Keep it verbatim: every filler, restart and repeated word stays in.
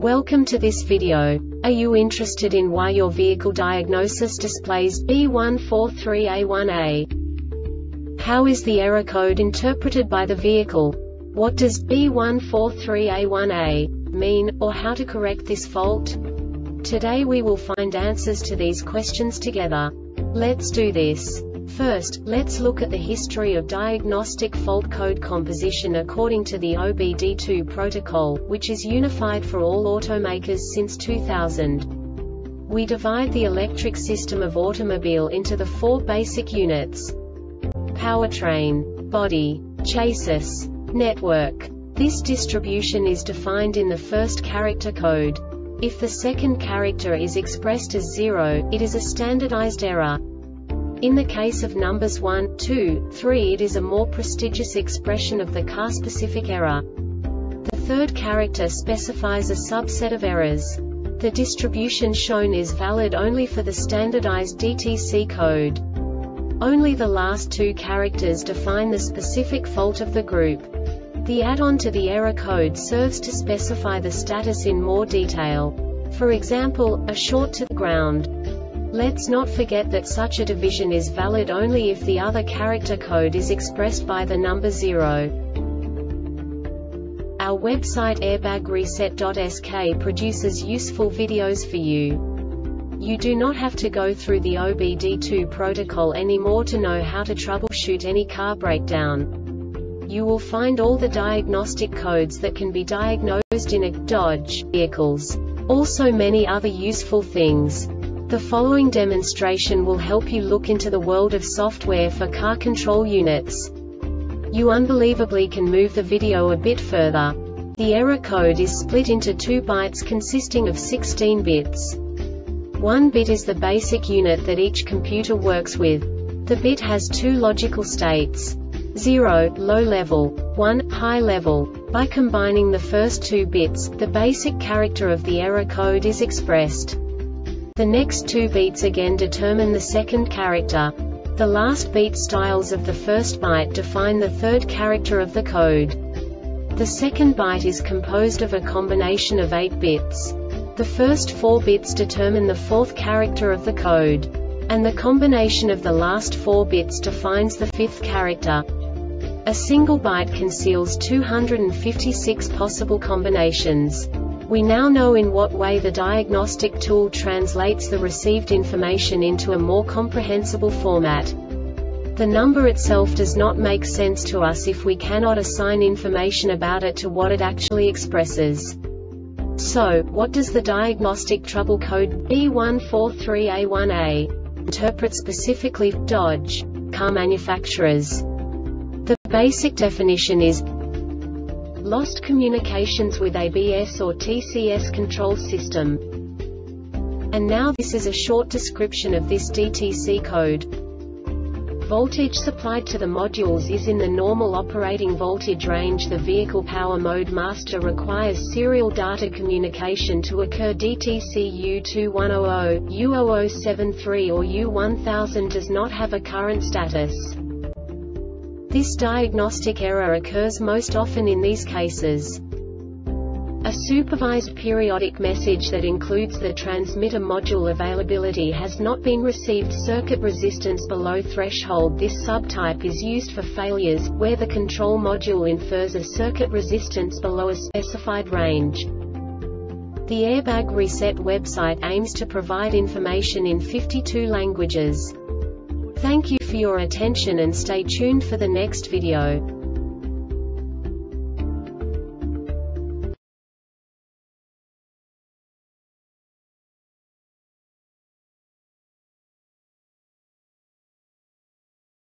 Welcome to this video. Are you interested in why your vehicle diagnosis displays B one four three A one A? How is the error code interpreted by the vehicle? What does B one four three A one A mean, or how to correct this fault? Today we will find answers to these questions together. Let's do this. First, let's look at the history of diagnostic fault code composition according to the O B D two protocol, which is unified for all automakers since two thousand. We divide the electric system of automobile into the four basic units: powertrain, body, chassis, network. This distribution is defined in the first character code. If the second character is expressed as zero, it is a standardized error. In the case of numbers one, two, three, it is a more prestigious expression of the car-specific error. The third character specifies a subset of errors. The distribution shown is valid only for the standardized D T C code. Only the last two characters define the specific fault of the group. The add-on to the error code serves to specify the status in more detail. For example, a short to the ground. Let's not forget that such a division is valid only if the other character code is expressed by the number zero. Our website airbag reset dot S K produces useful videos for you. You do not have to go through the O B D two protocol anymore to know how to troubleshoot any car breakdown. You will find all the diagnostic codes that can be diagnosed in a Dodge vehicles. Also many other useful things. The following demonstration will help you look into the world of software for car control units. You unbelievably can move the video a bit further. The error code is split into two bytes consisting of sixteen bits. One bit is the basic unit that each computer works with. The bit has two logical states: zero, low level, one, high level. By combining the first two bits, the basic character of the error code is expressed. The next two beats again determine the second character. The last beat styles of the first byte define the third character of the code. The second byte is composed of a combination of eight bits. The first four bits determine the fourth character of the code. And the combination of the last four bits defines the fifth character. A single byte conceals two hundred fifty-six possible combinations. We now know in what way the diagnostic tool translates the received information into a more comprehensible format. The number itself does not make sense to us if we cannot assign information about it to what it actually expresses. So, what does the diagnostic trouble code B one four three A one A interpret specifically for Dodge car manufacturers? The basic definition is lost communications with A B S or T C S control system. And now this is a short description of this D T C code. Voltage supplied to the modules is in the normal operating voltage range. The vehicle power mode master requires serial data communication to occur. D T C U two one zero zero, U zero zero seven three or U one thousand does not have a current status. This diagnostic error occurs most often in these cases: a supervised periodic message that includes the transmitter module availability has not been received. Circuit resistance below threshold. This subtype is used for failures where the control module infers a circuit resistance below a specified range. The Airbag Reset website aims to provide information in fifty-two languages. Thank you for your attention and stay tuned for the next video.